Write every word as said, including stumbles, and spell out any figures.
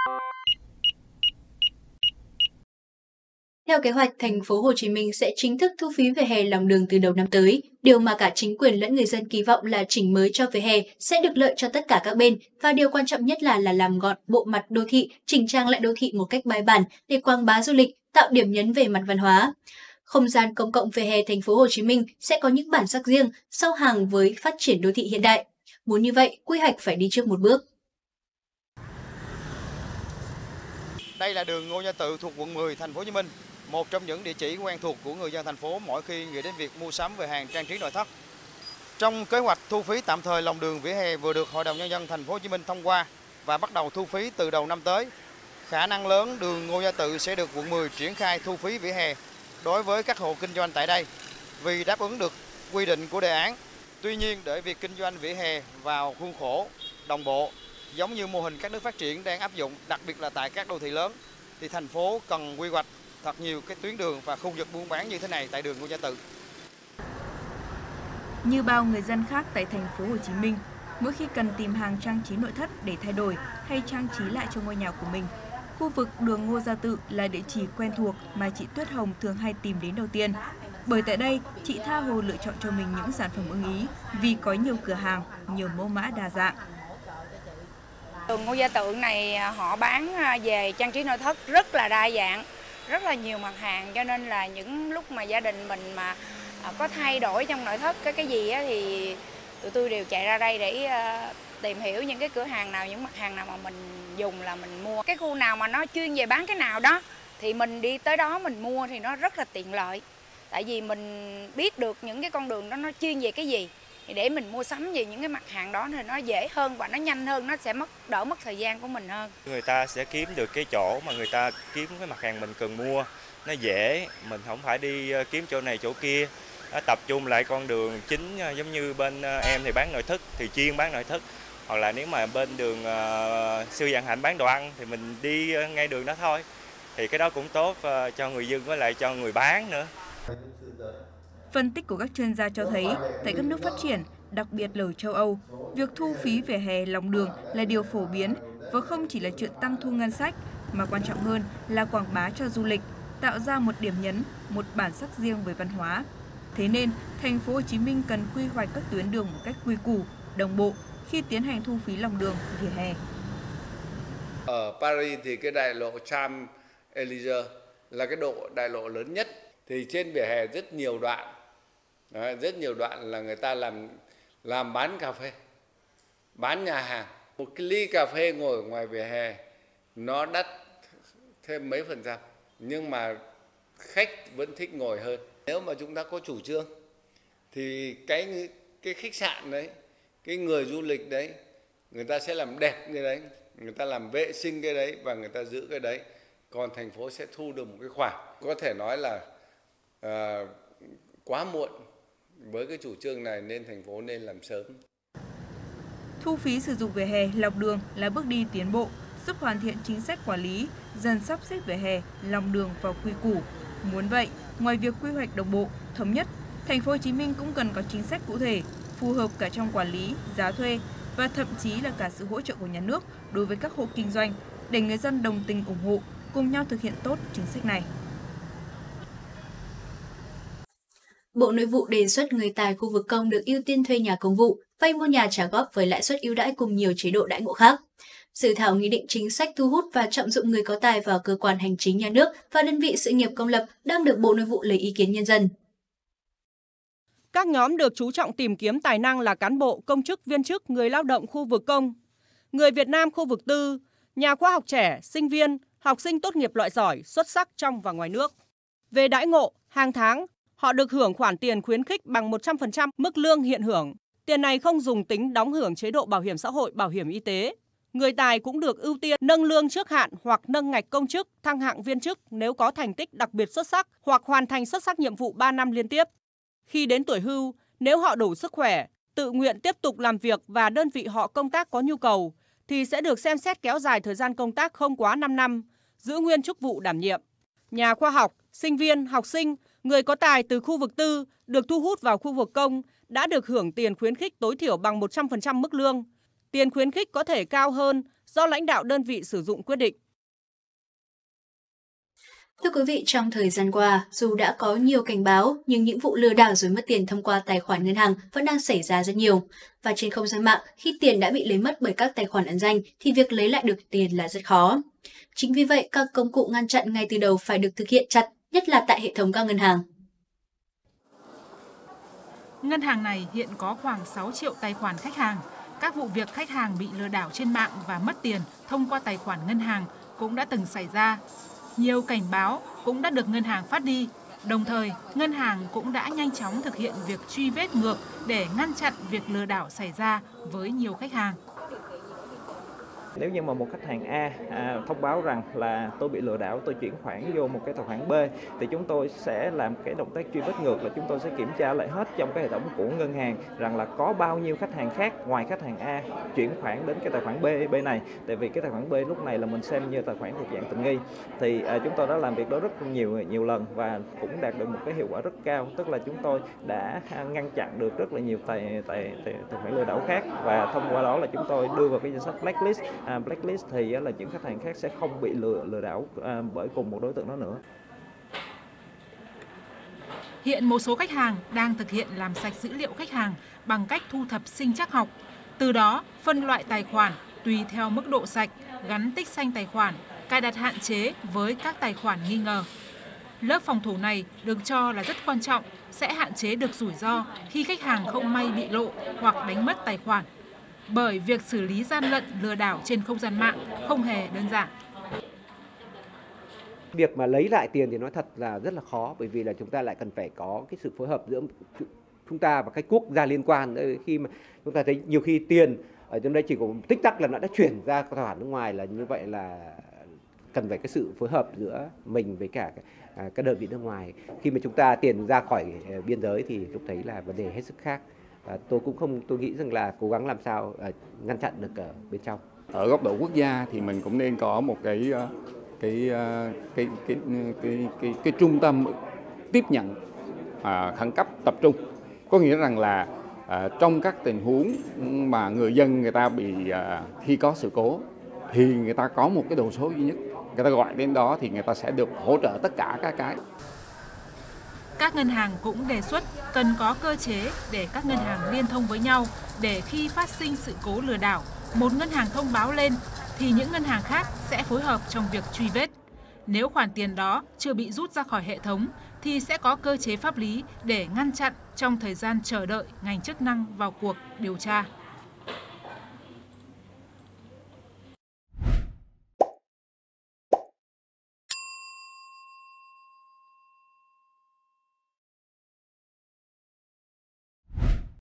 Theo kế hoạch, thành phố Hồ Chí Minh sẽ chính thức thu phí vỉa hè lòng đường từ đầu năm tới. Điều mà cả chính quyền lẫn người dân kỳ vọng là chỉnh mới cho vỉa hè sẽ được lợi cho tất cả các bên, và điều quan trọng nhất là là làm gọn bộ mặt đô thị, chỉnh trang lại đô thị một cách bài bản để quảng bá du lịch, tạo điểm nhấn về mặt văn hóa. Không gian công cộng vỉa hè thành phố Hồ Chí Minh sẽ có những bản sắc riêng, sau hàng với phát triển đô thị hiện đại. Muốn như vậy, quy hoạch phải đi trước một bước. Đây là đường Ngô Gia Tự thuộc quận mười, thành phố Hồ Chí Minh, một trong những địa chỉ quen thuộc của người dân thành phố mỗi khi nghĩ đến việc mua sắm về hàng trang trí nội thất. Trong kế hoạch thu phí tạm thời lòng đường vỉa hè vừa được Hội đồng Nhân dân thành phố Hồ Chí Minh thông qua và bắt đầu thu phí từ đầu năm tới, khả năng lớn đường Ngô Gia Tự sẽ được quận mười triển khai thu phí vỉa hè đối với các hộ kinh doanh tại đây vì đáp ứng được quy định của đề án. Tuy nhiên, để việc kinh doanh vỉa hè vào khuôn khổ đồng bộ giống như mô hình các nước phát triển đang áp dụng, đặc biệt là tại các đô thị lớn, thì thành phố cần quy hoạch thật nhiều cái tuyến đường và khu vực buôn bán như thế này tại đường Ngô Gia Tự. Như bao người dân khác tại thành phố Hồ Chí Minh, mỗi khi cần tìm hàng trang trí nội thất để thay đổi hay trang trí lại cho ngôi nhà của mình, khu vực đường Ngô Gia Tự là địa chỉ quen thuộc mà chị Tuyết Hồng thường hay tìm đến đầu tiên. Bởi tại đây, chị tha hồ lựa chọn cho mình những sản phẩm ưng ý vì có nhiều cửa hàng, nhiều mẫu mã đa dạng. Đường Ngô Gia Tự này họ bán về trang trí nội thất rất là đa dạng, rất là nhiều mặt hàng, cho nên là những lúc mà gia đình mình mà có thay đổi trong nội thất cái cái gì á, thì tụi tôi đều chạy ra đây để tìm hiểu những cái cửa hàng nào, những mặt hàng nào mà mình dùng là mình mua. Cái khu nào mà nó chuyên về bán cái nào đó thì mình đi tới đó mình mua thì nó rất là tiện lợi. Tại vì mình biết được những cái con đường đó nó chuyên về cái gì, thì để mình mua sắm về những cái mặt hàng đó thì nó dễ hơn và nó nhanh hơn, nó sẽ mất đỡ mất thời gian của mình hơn. Người ta sẽ kiếm được cái chỗ mà người ta kiếm cái mặt hàng mình cần mua, nó dễ, mình không phải đi kiếm chỗ này chỗ kia. Tập trung lại con đường chính, giống như bên em thì bán nội thất thì chuyên bán nội thất, hoặc là nếu mà bên đường uh, Sư Vạn Hạnh bán đồ ăn thì mình đi ngay đường đó thôi, thì cái đó cũng tốt uh, cho người dân với lại cho người bán nữa. Phân tích của các chuyên gia cho thấy, tại các nước phát triển, đặc biệt là ở châu Âu, việc thu phí vỉa hè lòng đường là điều phổ biến và không chỉ là chuyện tăng thu ngân sách, mà quan trọng hơn là quảng bá cho du lịch, tạo ra một điểm nhấn, một bản sắc riêng về văn hóa. Thế nên, thành phố Hồ Chí Minh cần quy hoạch các tuyến đường một cách quy củ, đồng bộ khi tiến hành thu phí lòng đường vỉa hè. Ở Paris thì cái đại lộ Champs-Élysées là cái độ đại lộ lớn nhất. Thì trên vỉa hè rất nhiều đoạn, Đấy, rất nhiều đoạn là người ta làm làm bán cà phê, bán nhà hàng. Một cái ly cà phê ngồi ở ngoài vỉa hè nó đắt thêm mấy phần trăm, nhưng mà khách vẫn thích ngồi hơn. Nếu mà chúng ta có chủ trương thì cái cái khách sạn đấy, cái người du lịch đấy, người ta sẽ làm đẹp cái đấy, người ta làm vệ sinh cái đấy và người ta giữ cái đấy. Còn thành phố sẽ thu được một cái khoản. Có thể nói là à, quá muộn với cái chủ trương này, nên thành phố nên làm sớm. Thu phí sử dụng vỉa hè lòng đường là bước đi tiến bộ, giúp hoàn thiện chính sách quản lý, dần sắp xếp vỉa hè lòng đường vào quy củ. Muốn vậy, ngoài việc quy hoạch đồng bộ, thống nhất, thành phố Hồ Chí Minh cũng cần có chính sách cụ thể, phù hợp cả trong quản lý, giá thuê và thậm chí là cả sự hỗ trợ của nhà nước đối với các hộ kinh doanh để người dân đồng tình ủng hộ, cùng nhau thực hiện tốt chính sách này. Bộ Nội vụ đề xuất người tài khu vực công được ưu tiên thuê nhà công vụ, vay mua nhà trả góp với lãi suất ưu đãi cùng nhiều chế độ đãi ngộ khác. Dự thảo nghị định chính sách thu hút và trọng dụng người có tài vào cơ quan hành chính nhà nước và đơn vị sự nghiệp công lập đang được Bộ Nội vụ lấy ý kiến nhân dân. Các nhóm được chú trọng tìm kiếm tài năng là cán bộ, công chức, viên chức, người lao động khu vực công, người Việt Nam khu vực tư, nhà khoa học trẻ, sinh viên, học sinh tốt nghiệp loại giỏi, xuất sắc trong và ngoài nước. Về đãi ngộ, hàng tháng, họ được hưởng khoản tiền khuyến khích bằng một trăm phần trăm mức lương hiện hưởng. Tiền này không dùng tính đóng hưởng chế độ bảo hiểm xã hội, bảo hiểm y tế. Người tài cũng được ưu tiên nâng lương trước hạn hoặc nâng ngạch công chức, thăng hạng viên chức nếu có thành tích đặc biệt xuất sắc hoặc hoàn thành xuất sắc nhiệm vụ ba năm liên tiếp. Khi đến tuổi hưu, nếu họ đủ sức khỏe, tự nguyện tiếp tục làm việc và đơn vị họ công tác có nhu cầu, thì sẽ được xem xét kéo dài thời gian công tác không quá năm năm, giữ nguyên chức vụ đảm nhiệm. Nhà khoa học, sinh viên, học sinh, người có tài từ khu vực tư được thu hút vào khu vực công đã được hưởng tiền khuyến khích tối thiểu bằng một trăm phần trăm mức lương. Tiền khuyến khích có thể cao hơn do lãnh đạo đơn vị sử dụng quyết định. Thưa quý vị, trong thời gian qua, dù đã có nhiều cảnh báo, nhưng những vụ lừa đảo rồi mất tiền thông qua tài khoản ngân hàng vẫn đang xảy ra rất nhiều. Và trên không gian mạng, khi tiền đã bị lấy mất bởi các tài khoản ẩn danh, thì việc lấy lại được tiền là rất khó. Chính vì vậy, các công cụ ngăn chặn ngay từ đầu phải được thực hiện chặt, nhất là tại hệ thống các ngân hàng. Ngân hàng này hiện có khoảng sáu triệu tài khoản khách hàng. Các vụ việc khách hàng bị lừa đảo trên mạng và mất tiền thông qua tài khoản ngân hàng cũng đã từng xảy ra. Nhiều cảnh báo cũng đã được ngân hàng phát đi. Đồng thời, ngân hàng cũng đã nhanh chóng thực hiện việc truy vết ngược để ngăn chặn việc lừa đảo xảy ra với nhiều khách hàng. Nếu như mà một khách hàng A à, thông báo rằng là tôi bị lừa đảo, tôi chuyển khoản vô một cái tài khoản B, thì chúng tôi sẽ làm cái động tác truy vết ngược là chúng tôi sẽ kiểm tra lại hết trong cái hệ thống của ngân hàng rằng là có bao nhiêu khách hàng khác ngoài khách hàng A chuyển khoản đến cái tài khoản B, B này. Tại vì cái tài khoản B lúc này là mình xem như tài khoản thuộc dạng tình nghi. Thì à, chúng tôi đã làm việc đó rất nhiều nhiều lần và cũng đạt được một cái hiệu quả rất cao. Tức là chúng tôi đã ngăn chặn được rất là nhiều tài tài tài, tài khoản lừa đảo khác, và thông qua đó là chúng tôi đưa vào cái danh sách blacklist. À, blacklist thì là những khách hàng khác sẽ không bị lừa lừa đảo à, bởi cùng một đối tượng đó nữa. Hiện một số khách hàng đang thực hiện làm sạch dữ liệu khách hàng bằng cách thu thập sinh trắc học, từ đó phân loại tài khoản tùy theo mức độ sạch, gắn tích xanh tài khoản, cài đặt hạn chế với các tài khoản nghi ngờ. Lớp phòng thủ này được cho là rất quan trọng, sẽ hạn chế được rủi ro khi khách hàng không may bị lộ hoặc đánh mất tài khoản. Bởi việc xử lý gian lận lừa đảo trên không gian mạng không hề đơn giản. Việc mà lấy lại tiền thì nói thật là rất là khó, bởi vì là chúng ta lại cần phải có cái sự phối hợp giữa chúng ta và các quốc gia liên quan. Khi mà chúng ta thấy nhiều khi tiền ở trong đây chỉ có tích tắc là nó đã chuyển ra tài khoản nước ngoài, là như vậy là cần phải cái sự phối hợp giữa mình với cả các đơn vị nước ngoài. Khi mà chúng ta tiền ra khỏi biên giới thì lúc thấy là vấn đề hết sức khác. À, tôi cũng không tôi nghĩ rằng là cố gắng làm sao à, ngăn chặn được ở bên trong. Ở góc độ quốc gia thì mình cũng nên có một cái cái cái cái cái cái, cái, cái trung tâm tiếp nhận à, khẩn cấp tập trung. Có nghĩa rằng là à, trong các tình huống mà người dân người ta bị à, khi có sự cố thì người ta có một cái đầu số duy nhất, người ta gọi đến đó thì người ta sẽ được hỗ trợ tất cả các cái. Các ngân hàng cũng đề xuất cần có cơ chế để các ngân hàng liên thông với nhau để khi phát sinh sự cố lừa đảo, một ngân hàng thông báo lên thì những ngân hàng khác sẽ phối hợp trong việc truy vết. Nếu khoản tiền đó chưa bị rút ra khỏi hệ thống thì sẽ có cơ chế pháp lý để ngăn chặn trong thời gian chờ đợi ngành chức năng vào cuộc điều tra.